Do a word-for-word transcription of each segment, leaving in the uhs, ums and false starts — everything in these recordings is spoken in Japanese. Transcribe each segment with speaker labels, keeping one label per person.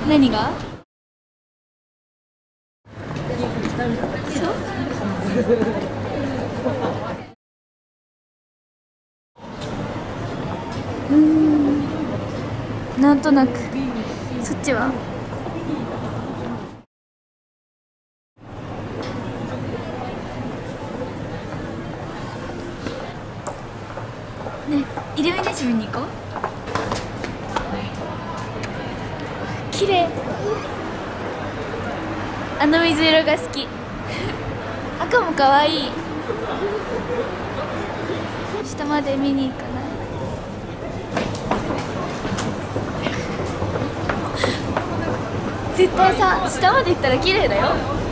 Speaker 1: 何が？そう？うーん、なんとなく。そっちは？ね、イルミネーション見に行こう。綺麗。あの水色が好き。赤も可愛い。下まで見に行かない？絶対さ、下まで行ったら綺麗だよ。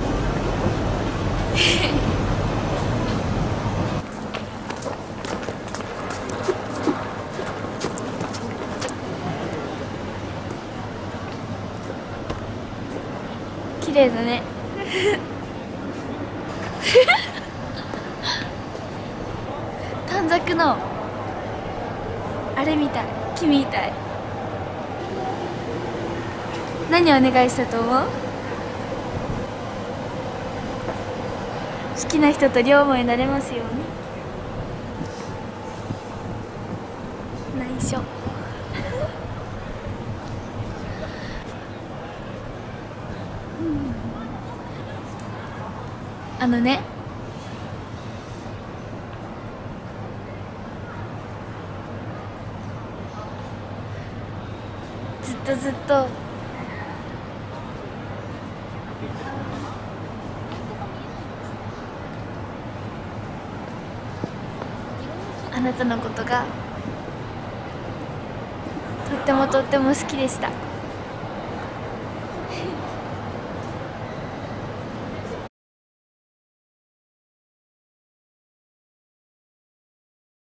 Speaker 1: 綺麗だね。短冊のあれみたい、木みたい。何お願いしたと思う？好きな人と両思いになれますように。内緒。うん、あのね、ずっとずっとあなたのことがとってもとっても好きでした。